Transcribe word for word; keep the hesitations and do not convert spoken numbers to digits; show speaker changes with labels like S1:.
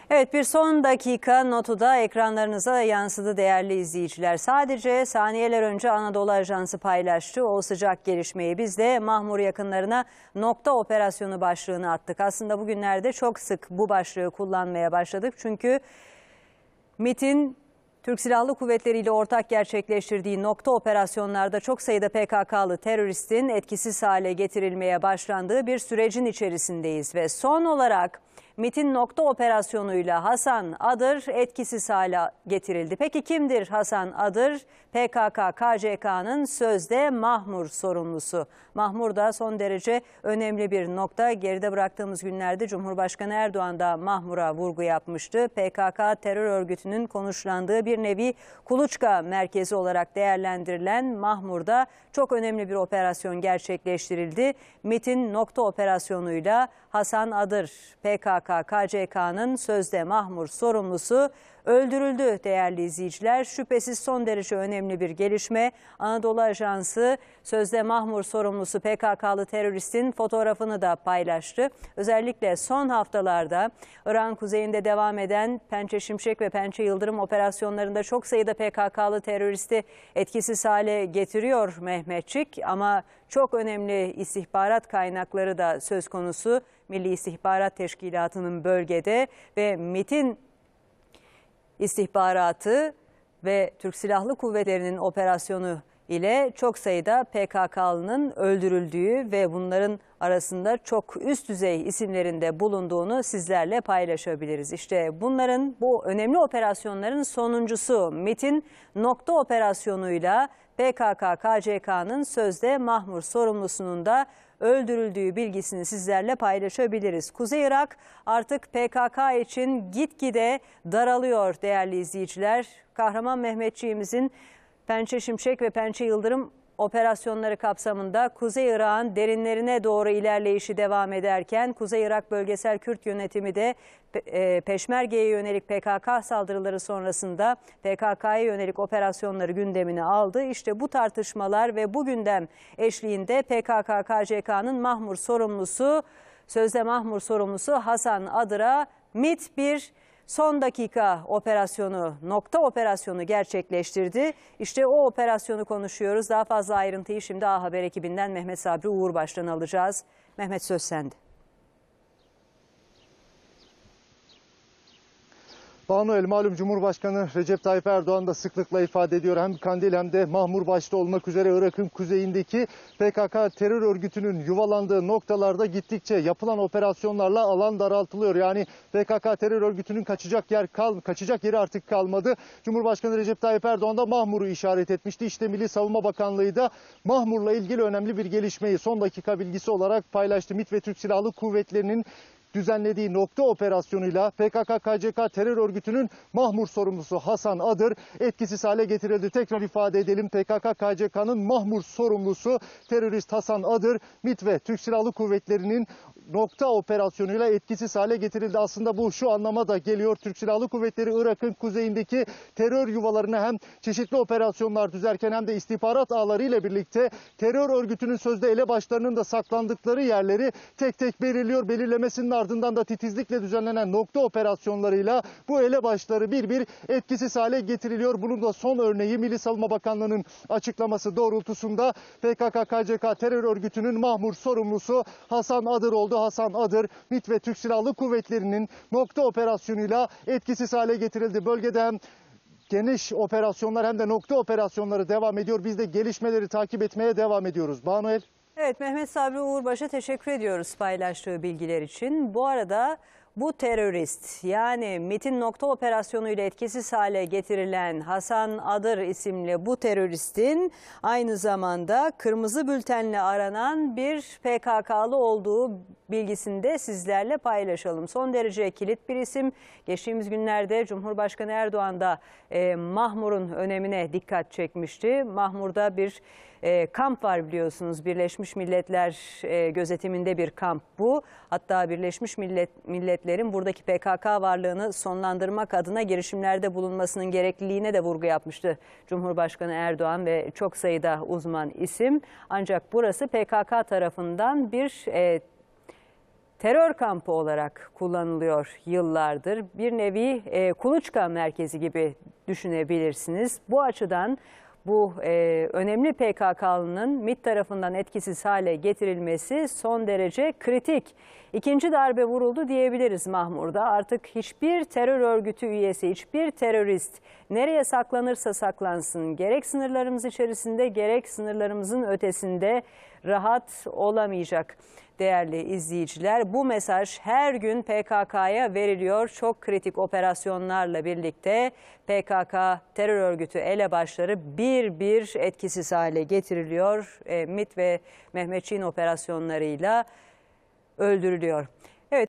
S1: Evet, bir son dakika notu da ekranlarınıza yansıdı değerli izleyiciler. Sadece saniyeler önce Anadolu Ajansı paylaştı o sıcak gelişmeyi. Biz de Mahmur yakınlarına nokta operasyonu başlığını attık. Aslında bugünlerde çok sık bu başlığı kullanmaya başladık. Çünkü MİT'in Türk Silahlı Kuvvetleri ile ortak gerçekleştirdiği nokta operasyonlarda çok sayıda P K K'lı teröristin etkisiz hale getirilmeye başlandığı bir sürecin içerisindeyiz. Ve son olarak MİT'in nokta operasyonuyla Hasan Adır etkisiz hale getirildi. Peki kimdir Hasan Adır? P K K K C K'nın sözde Mahmur sorumlusu. Mahmur da son derece önemli bir nokta. Geride bıraktığımız günlerde Cumhurbaşkanı Erdoğan da Mahmur'a vurgu yapmıştı. P K K terör örgütünün konuşlandığı bir nevi kuluçka merkezi olarak değerlendirilen Mahmur'da çok önemli bir operasyon gerçekleştirildi. MİT'in nokta operasyonuyla Hasan Adır, P K K K C K'nın sözde Mahmur sorumlusu öldürüldü değerli izleyiciler. Şüphesiz son derece önemli bir gelişme. Anadolu Ajansı sözde Mahmur sorumlusu P K K'lı teröristin fotoğrafını da paylaştı. Özellikle son haftalarda İran kuzeyinde devam eden Pençe Şimşek ve Pençe Yıldırım operasyonlarında çok sayıda P K K'lı teröristi etkisiz hale getiriyor Mehmetçik. Ama çok önemli istihbarat kaynakları da söz konusu. Milli İstihbarat Teşkilatı'nın bölgede ve MİT'in istihbaratı ve Türk Silahlı Kuvvetleri'nin operasyonu ile çok sayıda P K K'lının öldürüldüğü ve bunların arasında çok üst düzey isimlerinde bulunduğunu sizlerle paylaşabiliriz. İşte bunların, bu önemli operasyonların sonuncusu MİT'in nokta operasyonuyla P K K K C K'nın sözde Mahmur sorumlusunun da öldürüldüğü bilgisini sizlerle paylaşabiliriz. Kuzey Irak artık P K K için gitgide daralıyor değerli izleyiciler. Kahraman Mehmetçiğimizin Pençe Şimşek ve Pençe Yıldırım operasyonları kapsamında Kuzey Irak'ın derinlerine doğru ilerleyişi devam ederken Kuzey Irak Bölgesel Kürt Yönetimi de Peşmerge'ye yönelik P K K saldırıları sonrasında P K K'ya yönelik operasyonları gündemine aldı. İşte bu tartışmalar ve bu gündem eşliğinde P K K K C K'nın Mahmur sorumlusu, sözde Mahmur sorumlusu Hasan Adır'a MİT bir son dakika operasyonu, nokta operasyonu gerçekleştirdi. İşte o operasyonu konuşuyoruz. Daha fazla ayrıntıyı şimdi A Haber ekibinden Mehmet Sabri Uğurbaş'tan alacağız. Mehmet, söz sende.
S2: Banu, malum Cumhurbaşkanı Recep Tayyip Erdoğan da sıklıkla ifade ediyor. Hem Kandil hem de Mahmur başta olmak üzere Irak'ın kuzeyindeki P K K terör örgütünün yuvalandığı noktalarda gittikçe yapılan operasyonlarla alan daraltılıyor. Yani P K K terör örgütünün kaçacak yer kal kaçacak yeri artık kalmadı. Cumhurbaşkanı Recep Tayyip Erdoğan da Mahmur'u işaret etmişti. İşte Milli Savunma Bakanlığı da Mahmur'la ilgili önemli bir gelişmeyi son dakika bilgisi olarak paylaştı. MİT ve Türk Silahlı Kuvvetleri'nin düzenlediği nokta operasyonuyla P K K K C K terör örgütünün Mahmur sorumlusu Hasan Adır etkisiz hale getirildi. Tekrar ifade edelim, P K K K C K'nın Mahmur sorumlusu terörist Hasan Adır, MİT ve Türk Silahlı Kuvvetleri'nin nokta operasyonuyla etkisiz hale getirildi. Aslında bu şu anlama da geliyor. Türk Silahlı Kuvvetleri Irak'ın kuzeyindeki terör yuvalarına hem çeşitli operasyonlar düzerken hem de istihbarat ağları ile birlikte terör örgütünün sözde elebaşlarının da saklandıkları yerleri tek tek belirliyor. Belirlemesinin ardından da titizlikle düzenlenen nokta operasyonlarıyla bu elebaşları bir bir etkisiz hale getiriliyor. Bunun da son örneği Milli Savunma Bakanlığı'nın açıklaması doğrultusunda P K K K C K terör örgütünün Mahmur sorumlusu Hasan Adır oldu. Hasan Adır, MİT ve Türk Silahlı Kuvvetleri'nin nokta operasyonuyla etkisiz hale getirildi. Bölgede hem geniş operasyonlar hem de nokta operasyonları devam ediyor. Biz de gelişmeleri takip etmeye devam ediyoruz. Banu.
S1: Evet, Mehmet Sabri Uğurbaş'a teşekkür ediyoruz paylaştığı bilgiler için. Bu arada bu terörist, yani MİT'in nokta operasyonu ile etkisiz hale getirilen Hasan Adır isimli bu teröristin aynı zamanda kırmızı bültenle aranan bir P K K'lı olduğu bilgisini de sizlerle paylaşalım. Son derece kilit bir isim. Geçtiğimiz günlerde Cumhurbaşkanı Erdoğan da e, Mahmur'un önemine dikkat çekmişti. Mahmur'da bir e, kamp var biliyorsunuz. Birleşmiş Milletler e, gözetiminde bir kamp bu. Hatta Birleşmiş Millet, Milletler'in buradaki P K K varlığını sonlandırmak adına girişimlerde bulunmasının gerekliliğine de vurgu yapmıştı Cumhurbaşkanı Erdoğan ve çok sayıda uzman isim. Ancak burası P K K tarafından bir e, terör kampı olarak kullanılıyor yıllardır. Bir nevi e, kuluçka merkezi gibi düşünebilirsiniz. Bu açıdan bu e, önemli P K K'lının MİT tarafından etkisiz hale getirilmesi son derece kritik. İkinci darbe vuruldu diyebiliriz Mahmur'da. Artık hiçbir terör örgütü üyesi, hiçbir terörist nereye saklanırsa saklansın, gerek sınırlarımız içerisinde gerek sınırlarımızın ötesinde rahat olamayacak. Değerli izleyiciler, bu mesaj her gün P K K'ya veriliyor. Çok kritik operasyonlarla birlikte P K K terör örgütü elebaşları bir bir etkisiz hale getiriliyor. E, MİT ve Mehmetçiğin operasyonlarıyla öldürülüyor.